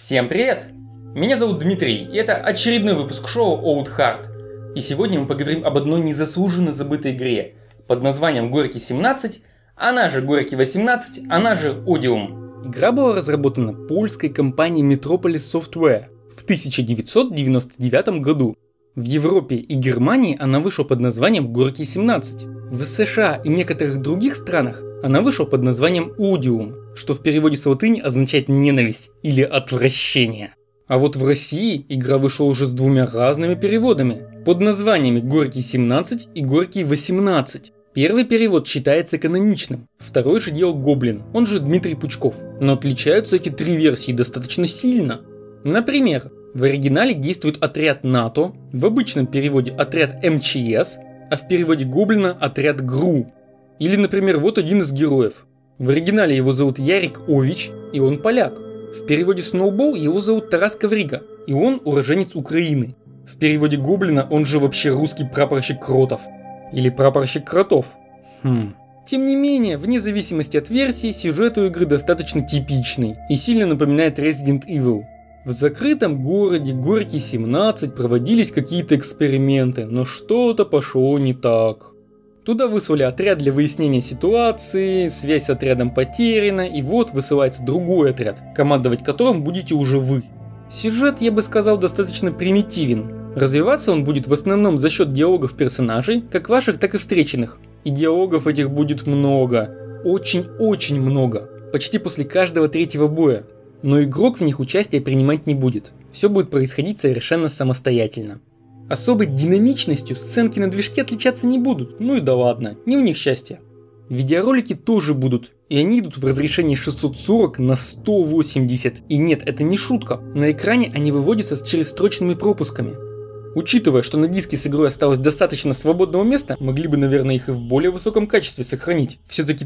Всем привет! Меня зовут Дмитрий, и это очередной выпуск шоу Old Heart. И сегодня мы поговорим об одной незаслуженно забытой игре под названием Горький 17, она же Горький 18, она же Odium. Игра была разработана польской компанией Metropolis Software в 1999 году. В Европе и Германии она вышла под названием Горький 17. В США и некоторых других странах она вышла под названием Odium, что в переводе с латыни означает ненависть или отвращение. А вот в России игра вышла уже с двумя разными переводами, под названиями Горький 17 и Горький 18. Первый перевод считается каноничным, второй же делал Гоблин, он же Дмитрий Пучков. Но отличаются эти три версии достаточно сильно. Например, в оригинале действует отряд НАТО, в обычном переводе отряд МЧС, а в переводе Гоблина отряд ГРУ. Или, например, вот один из героев. В оригинале его зовут Ярик Ович, и он поляк. В переводе Snowball его зовут Тарас Коврига, и он уроженец Украины. В переводе Гоблина он же вообще русский прапорщик Кротов. Или прапорщик Кротов. Тем не менее, вне зависимости от версии, сюжет у игры достаточно типичный и сильно напоминает Resident Evil. В закрытом городе Горький 17 проводились какие-то эксперименты, но что-то пошло не так. Туда выслали отряд для выяснения ситуации, связь с отрядом потеряна, и вот высылается другой отряд, командовать которым будете уже вы. Сюжет, я бы сказал, достаточно примитивен. Развиваться он будет в основном за счет диалогов персонажей, как ваших, так и встреченных. И диалогов этих будет много. Очень-очень много. Почти после каждого третьего боя. Но игрок в них участие принимать не будет. Все будет происходить совершенно самостоятельно. Особой динамичностью сценки на движке отличаться не будут. Ну и да ладно, не в них счастье. Видеоролики тоже будут. И они идут в разрешении 640 на 180. И нет, это не шутка. На экране они выводятся с черестрочными пропусками. Учитывая, что на диске с игрой осталось достаточно свободного места, могли бы, наверное, их и в более высоком качестве сохранить. Все-таки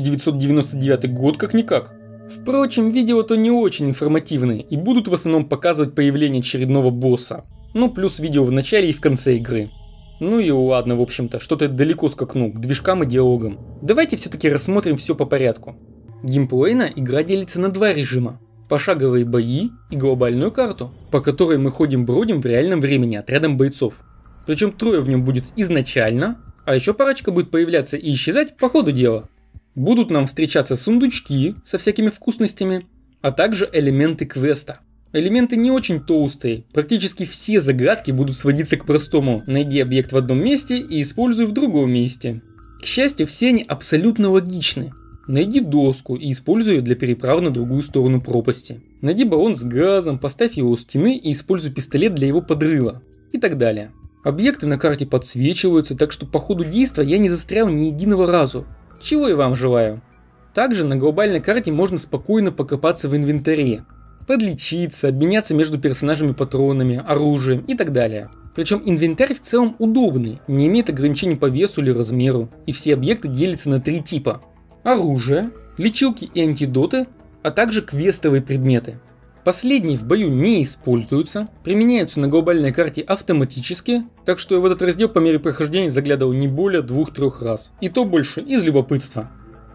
1999 год как-никак. Впрочем, видео-то не очень информативные и будут в основном показывать появление очередного босса. Ну, плюс видео в начале и в конце игры. Ну и ладно, в общем-то, что-то далеко скакнул к движкам и диалогам. Давайте все-таки рассмотрим все по порядку. Геймплейно игра делится на два режима. Пошаговые бои и глобальную карту, по которой мы ходим-бродим в реальном времени отрядом бойцов. Причем трое в нем будет изначально, а еще парочка будет появляться и исчезать по ходу дела. Будут нам встречаться сундучки со всякими вкусностями, а также элементы квеста. Элементы не очень толстые, практически все загадки будут сводиться к простому: найди объект в одном месте и используй в другом месте. К счастью, все они абсолютно логичны. Найди доску и используй ее для переправы на другую сторону пропасти. Найди баллон с газом, поставь его у стены и используй пистолет для его подрыва. И так далее. Объекты на карте подсвечиваются, так что по ходу действия я не застрял ни единого разу. Чего и вам желаю. Также на глобальной карте можно спокойно покопаться в инвентаре. Подлечиться, обменяться между персонажами патронами, оружием и так далее. Причем инвентарь в целом удобный, не имеет ограничений по весу или размеру. И все объекты делятся на три типа. Оружие, лечилки и антидоты, а также квестовые предметы. Последние в бою не используются, применяются на глобальной карте автоматически, так что я в этот раздел по мере прохождения заглядывал не более 2-3 раз. И то больше из любопытства.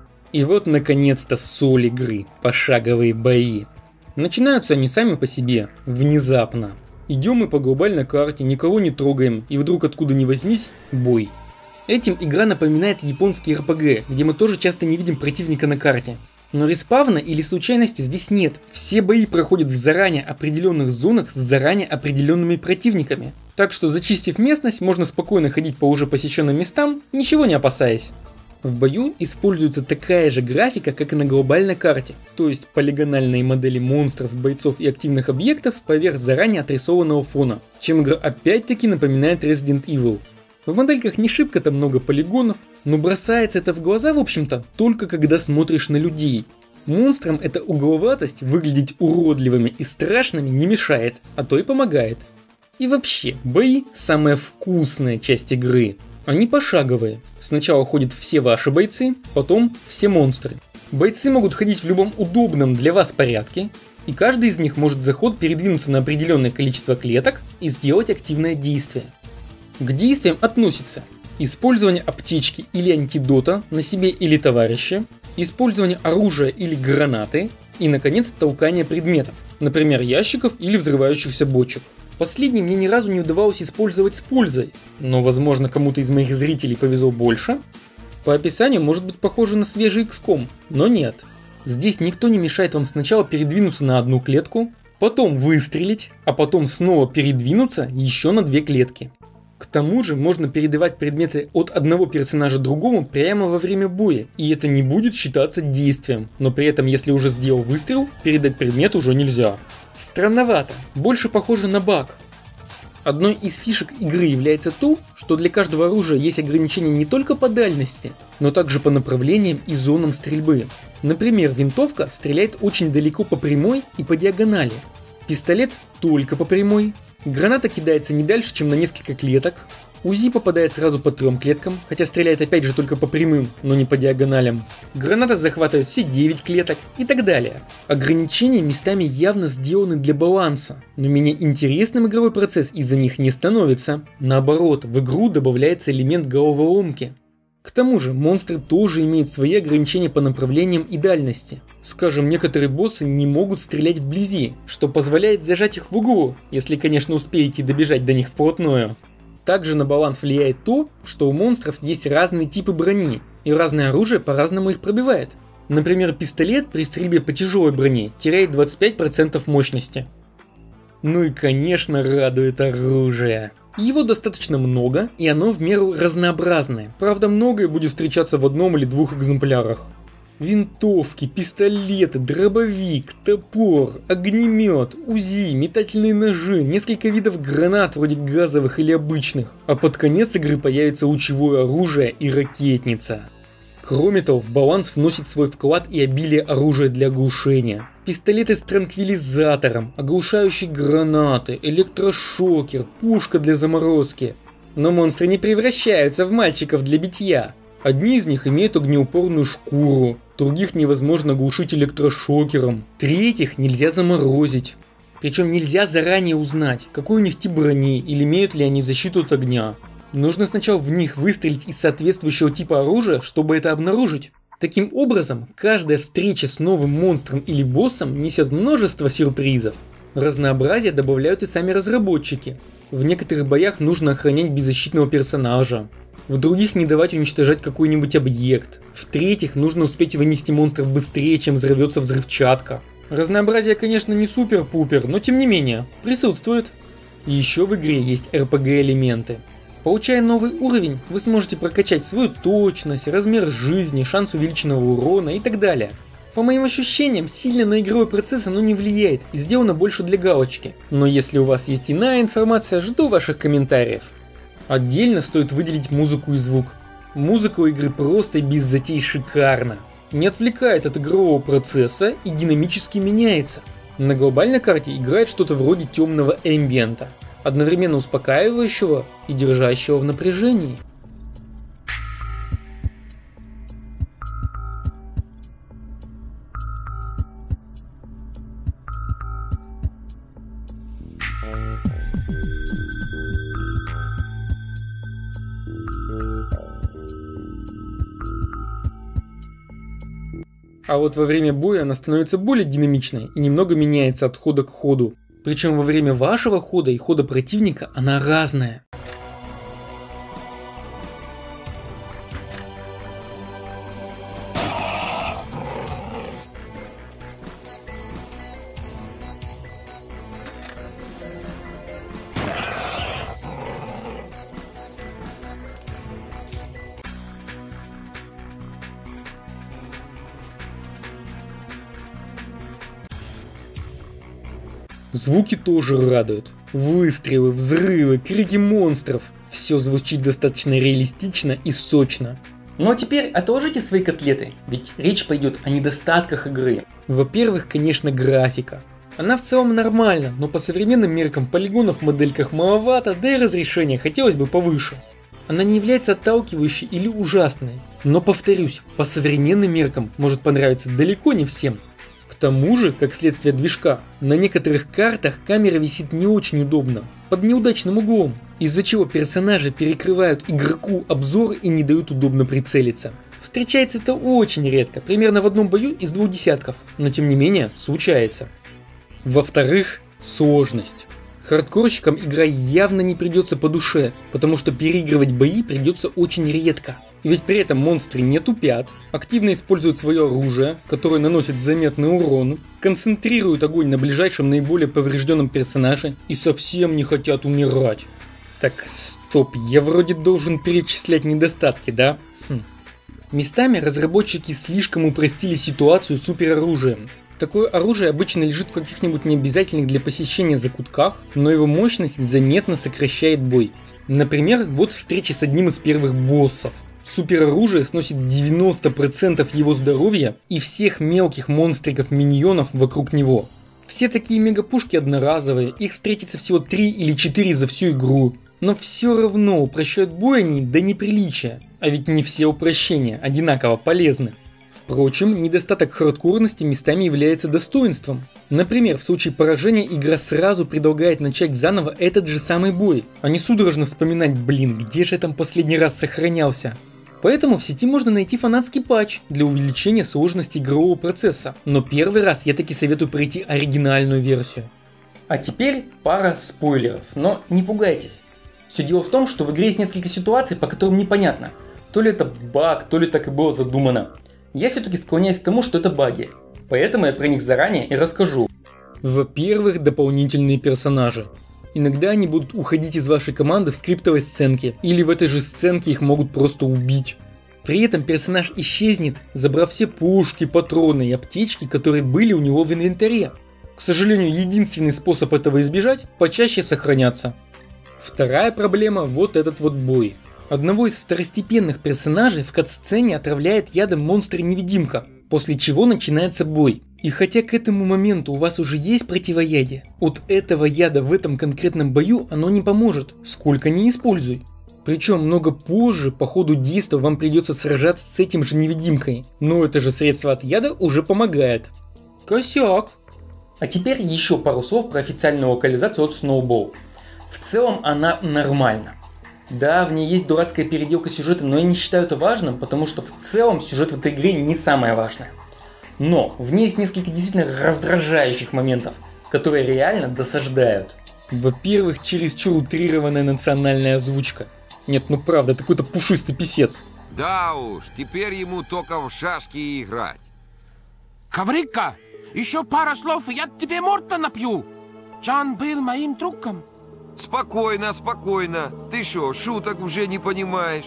И вот наконец-то соль игры, пошаговые бои. Начинаются они сами по себе, внезапно. Идем мы по глобальной карте, никого не трогаем, и вдруг откуда ни возьмись, бой. Этим игра напоминает японский РПГ, где мы тоже часто не видим противника на карте. Но респавна или случайности здесь нет. Все бои проходят в заранее определенных зонах с заранее определенными противниками. Так что, зачистив местность, можно спокойно ходить по уже посещенным местам, ничего не опасаясь. В бою используется такая же графика, как и на глобальной карте, то есть полигональные модели монстров, бойцов и активных объектов поверх заранее отрисованного фона, чем игра опять-таки напоминает Resident Evil. В модельках не шибко-то много полигонов, но бросается это в глаза, в общем-то, только когда смотришь на людей. Монстрам эта угловатость выглядеть уродливыми и страшными не мешает, а то и помогает. И вообще, бои – самая вкусная часть игры. Они пошаговые. Сначала ходят все ваши бойцы, потом все монстры. Бойцы могут ходить в любом удобном для вас порядке, и каждый из них может за ход передвинуться на определенное количество клеток и сделать активное действие. К действиям относятся использование аптечки или антидота на себе или товарище, использование оружия или гранаты и, наконец, толкание предметов. например ящиков или взрывающихся бочек. Последний мне ни разу не удавалось использовать с пользой, но возможно кому-то из моих зрителей повезло больше. По описанию может быть похоже на свежий XCOM, но нет. Здесь никто не мешает вам сначала передвинуться на одну клетку, потом выстрелить, а потом снова передвинуться еще на 2 клетки. К тому же можно передавать предметы от одного персонажа другому прямо во время боя, и это не будет считаться действием, но при этом если уже сделал выстрел, передать предмет уже нельзя. Странновато, больше похоже на баг. Одной из фишек игры является то, что для каждого оружия есть ограничения не только по дальности, но также по направлениям и зонам стрельбы. Например, винтовка стреляет очень далеко по прямой и по диагонали, пистолет только по прямой, граната кидается не дальше, чем на несколько клеток, УЗИ попадает сразу по 3 клеткам, хотя стреляет опять же только по прямым, но не по диагоналям, граната захватывает все 9 клеток и так далее. Ограничения местами явно сделаны для баланса, но менее интересным игровой процесс из-за них не становится. Наоборот, в игру добавляется элемент головоломки. К тому же, монстры тоже имеют свои ограничения по направлениям и дальности. Скажем, некоторые боссы не могут стрелять вблизи, что позволяет зажать их в углу, если, конечно, успеете добежать до них вплотную. Также на баланс влияет то, что у монстров есть разные типы брони, и разное оружие по-разному их пробивает. Например, пистолет при стрельбе по тяжелой броне теряет 25% мощности. Ну и конечно радует оружие. Его достаточно много, и оно в меру разнообразное. Правда, многое будет встречаться в 1 или 2 экземплярах. Винтовки, пистолеты, дробовик, топор, огнемет, УЗИ, метательные ножи, несколько видов гранат вроде газовых или обычных, а под конец игры появится лучевое оружие и ракетница. Кроме того, в баланс вносит свой вклад и обилие оружия для оглушения. Пистолеты с транквилизатором, оглушающие гранаты, электрошокер, пушка для заморозки. Но монстры не превращаются в мальчиков для битья. Одни из них имеют огнеупорную шкуру, других невозможно глушить электрошокером, третьих нельзя заморозить. Причем нельзя заранее узнать, какой у них тип брони или имеют ли они защиту от огня. Нужно сначала в них выстрелить из соответствующего типа оружия, чтобы это обнаружить. Таким образом, каждая встреча с новым монстром или боссом несет множество сюрпризов. Разнообразие добавляют и сами разработчики. В некоторых боях нужно охранять беззащитного персонажа. В других не давать уничтожать какой-нибудь объект. В-третьих, нужно успеть вынести монстров быстрее, чем взорвется взрывчатка. Разнообразие, конечно, не супер-пупер, но тем не менее, присутствует. И еще в игре есть RPG элементы. Получая новый уровень, вы сможете прокачать свою точность, размер жизни, шанс увеличенного урона и так далее. По моим ощущениям, сильно на игровой процесс оно не влияет и сделано больше для галочки. Но если у вас есть иная информация, жду ваших комментариев. Отдельно стоит выделить музыку и звук. Музыка у игры просто и без затей шикарна. Не отвлекает от игрового процесса и динамически меняется. На глобальной карте играет что-то вроде темного эмбиента, одновременно успокаивающего и держащего в напряжении. А вот во время боя она становится более динамичной и немного меняется от хода к ходу. Причем во время вашего хода и хода противника она разная. Звуки тоже радуют. Выстрелы, взрывы, крики монстров. Все звучит достаточно реалистично и сочно. Ну а теперь отложите свои котлеты, ведь речь пойдет о недостатках игры. Во-первых, конечно, графика. Она в целом нормальна, но по современным меркам полигонов в модельках маловато, да и разрешение хотелось бы повыше. Она не является отталкивающей или ужасной, но повторюсь, по современным меркам может понравиться далеко не всем. К тому же, как следствие движка, на некоторых картах камера висит не очень удобно, под неудачным углом, из-за чего персонажи перекрывают игроку обзор и не дают удобно прицелиться. Встречается это очень редко, примерно в одном бою из 2 десятков, но тем не менее случается. Во-вторых, сложность. Хардкорщикам игра явно не придется по душе, потому что переигрывать бои придется очень редко. И ведь при этом монстры не тупят, активно используют свое оружие, которое наносит заметный урон, концентрируют огонь на ближайшем наиболее поврежденном персонаже и совсем не хотят умирать. Так, стоп, я вроде должен перечислять недостатки, да? Местами разработчики слишком упростили ситуацию с супероружием. Такое оружие обычно лежит в каких-нибудь необязательных для посещения закутках, но его мощность заметно сокращает бой. Например, вот встреча с одним из первых боссов. Супероружие сносит 90% его здоровья и всех мелких монстриков-миньонов вокруг него. Все такие мегапушки одноразовые, их встретится всего 3 или 4 за всю игру. Но все равно упрощают бой они до неприличия. А ведь не все упрощения одинаково полезны. Впрочем, недостаток хардкорности местами является достоинством. Например, в случае поражения игра сразу предлагает начать заново этот же самый бой, а не судорожно вспоминать, где же я там последний раз сохранялся. Поэтому в сети можно найти фанатский патч для увеличения сложности игрового процесса, но первый раз я таки советую пройти оригинальную версию. А теперь пара спойлеров, но не пугайтесь. Все дело в том, что в игре есть несколько ситуаций, по которым непонятно, то ли это баг, то ли так и было задумано. Я все-таки склоняюсь к тому, что это баги, поэтому я про них заранее и расскажу. Во-первых, дополнительные персонажи. Иногда они будут уходить из вашей команды в скриптовой сценке, или в этой же сценке их могут просто убить. При этом персонаж исчезнет, забрав все пушки, патроны и аптечки, которые были у него в инвентаре. К сожалению, единственный способ этого избежать – почаще сохраняться. Вторая проблема – вот этот вот бой. Одного из второстепенных персонажей в кат-сцене отравляет ядом монстр-невидимка, после чего начинается бой. И хотя к этому моменту у вас уже есть противоядие, от этого яда в этом конкретном бою оно не поможет, сколько ни используй. Причем много позже по ходу действия вам придется сражаться с этим же невидимкой, но это же средство от яда уже помогает. Косяк! А теперь еще пару слов про официальную локализацию от Snowball. В целом она нормальна. Да, в ней есть дурацкая переделка сюжета, но я не считаю это важным, потому что в целом сюжет в этой игре не самое важное. Но в ней есть несколько действительно раздражающих моментов, которые реально досаждают. Во-первых, чересчур утрированная национальная озвучка. Нет, ну правда, это какой-то пушистый писец. Да уж, теперь ему только в шашки и играть. Коврика, еще пара слов, и я тебе морда напью. Джан был моим другом. Спокойно, спокойно. Ты что, шуток уже не понимаешь?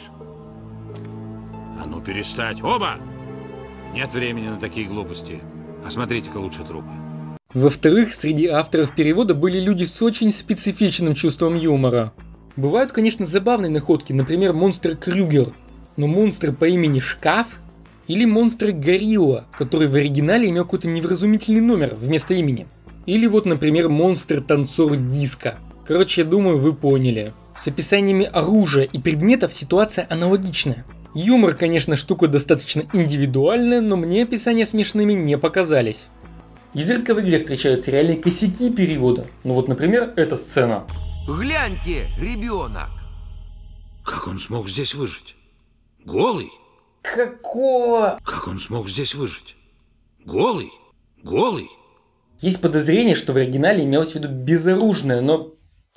А ну перестать, оба! Нет времени на такие глупости. Осмотрите-ка лучше трупы. Во-вторых, среди авторов перевода были люди с очень специфичным чувством юмора. Бывают, конечно, забавные находки, например, монстр Крюгер, но монстр по имени Шкаф или монстр Горилла, который в оригинале имел какой-то невразумительный номер вместо имени. Или вот, например, монстр Танцор Диско. Короче, я думаю, вы поняли. С описаниями оружия и предметов ситуация аналогичная. Юмор, конечно, штука достаточно индивидуальная, но мне описания смешными не показались. Изредка в игре встречаются реальные косяки перевода. Ну вот, например, эта сцена. Гляньте, ребенок. Как он смог здесь выжить? Голый? Какого? Как он смог здесь выжить? Голый? Голый? Есть подозрение, что в оригинале имелось в виду безоружное, но...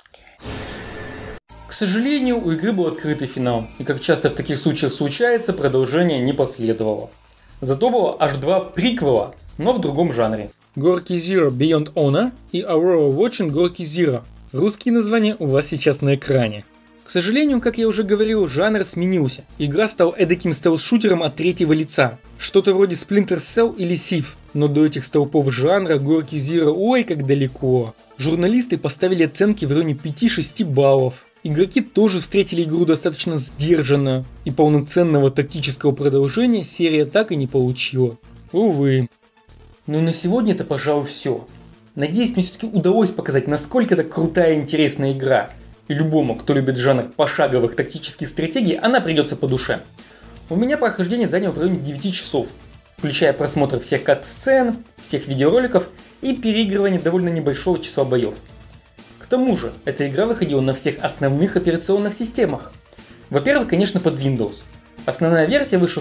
К сожалению, у игры был открытый финал, и как часто в таких случаях случается, продолжение не последовало. Зато было аж 2 приквела, но в другом жанре. Gorky Zero Beyond Honor и Aurora Watching Gorky Zero. Русские названия у вас сейчас на экране. К сожалению, как я уже говорил, жанр сменился. Игра стала эдаким стелс-шутером от третьего лица. Что-то вроде Splinter Cell или Civ. Но до этих столпов жанра Gorky Zero ой как далеко. Журналисты поставили оценки в районе 5-6 баллов. Игроки тоже встретили игру достаточно сдержанно. И полноценного тактического продолжения серия так и не получила. Увы. Ну на сегодня это, пожалуй, все. Надеюсь, мне все-таки удалось показать, насколько это крутая и интересная игра. И любому, кто любит жанр пошаговых тактических стратегий, она придется по душе. У меня прохождение заняло в районе 9 часов, включая просмотр всех кат-сцен, всех видеороликов и переигрывание довольно небольшого числа боев. К тому же, эта игра выходила на всех основных операционных системах. Во-первых, конечно, под Windows. Основная версия вышла в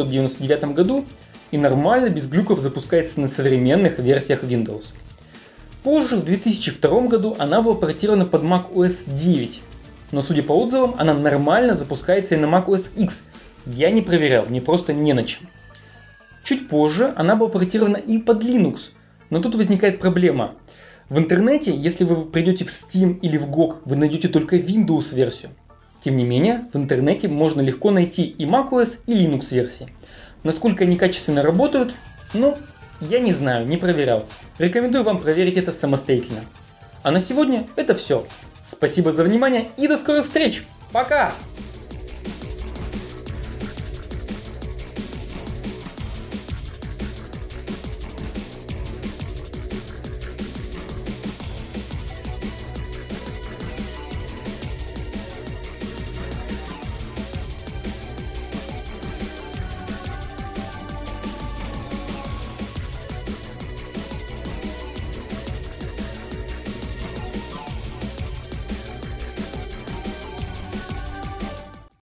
1999 году и нормально без глюков запускается на современных версиях Windows. Позже, в 2002 году, она была портирована под macOS 9. Но, судя по отзывам, она нормально запускается и на macOS X. Я не проверял, мне просто не на чем. Чуть позже она была портирована и под Linux. Но тут возникает проблема. В интернете, если вы придете в Steam или в GOG, вы найдете только Windows версию. Тем не менее, в интернете можно легко найти и macOS, и Linux версии. Насколько они качественно работают, я не знаю, не проверял. Рекомендую вам проверить это самостоятельно. А на сегодня это все. Спасибо за внимание и до скорых встреч. Пока!